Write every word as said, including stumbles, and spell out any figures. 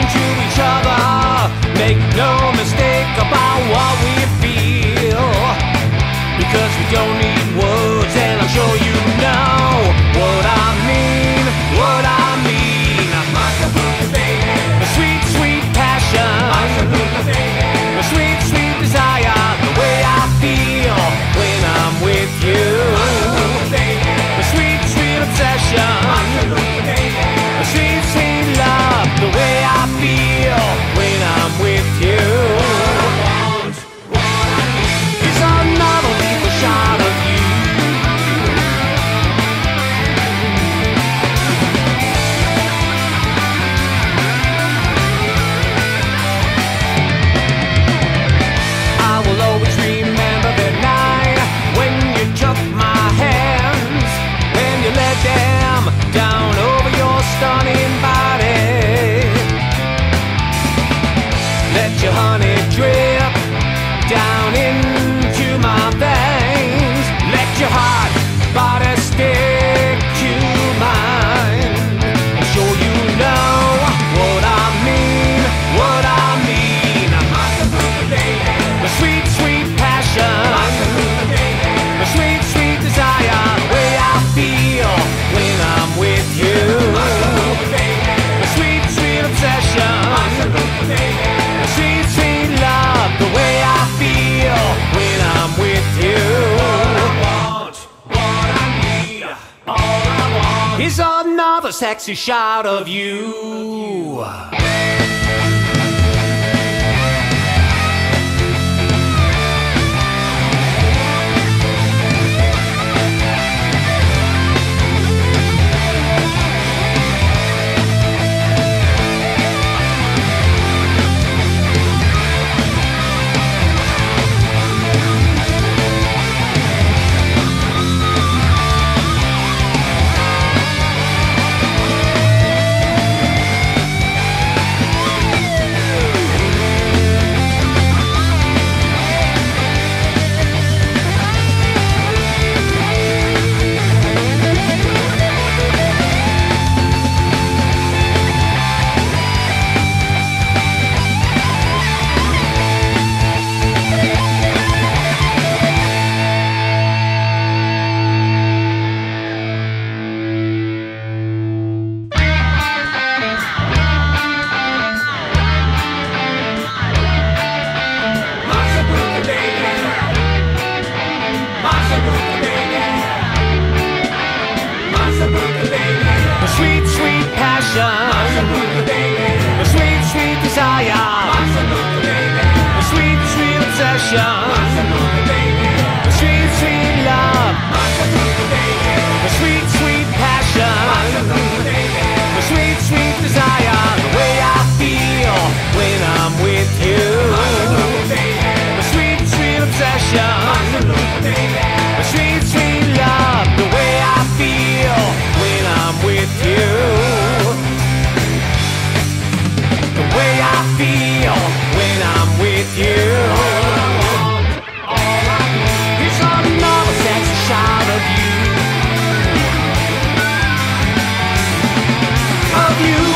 to each other. Make no mistake about what we feel, because we don't need words, and I'm sure you know what I mean, what I mean. Masabuca, baby. The sweet, sweet passion, Masabuca, baby. the sweet, sweet desire, the way I feel when I'm with you. Masabuca, baby. The sweet, sweet obsession, Masabuca, baby. the sweet, sweet love, the way I feel when I'm with you. Want what I need. It's another lethal shot of you. I will always remember the night when you took my hands and you let them down over your stunning body. Let your honey drip down into my veins. Let your heart body stick to mine. I'm sure you know what I mean, what I mean. Masabuca, baby. The sweet, sweet passion, Masabuca, baby. the sweet, sweet desire, the way I feel when I'm with you. Masabuca, baby. The sweet, sweet obsession, Masabuca, baby. the sweet, sweet love, the way I feel when I'm with you. All I want, what I need, all I want. Is another sexy shot of you. Masabuca, baby. Masabuca, baby. Masabuca, baby. The sweet, sweet passion, Masabuca, baby. the sweet, sweet desire, Masabuca, baby. the sweet, sweet obsession, Masabuca, baby. the sweet, sweet love, Masabuca, baby. the sweet, sweet passion, Masabuca, baby. the sweet, sweet desire, the way I feel when I'm with you. Masabuca, baby. The sweet, sweet obsession, Masabuca, baby. the sweet, sweet love, the way I feel when I'm with you. The way I feel when I'm with you. All I want, all I need. It's another sexy shot of you, of you.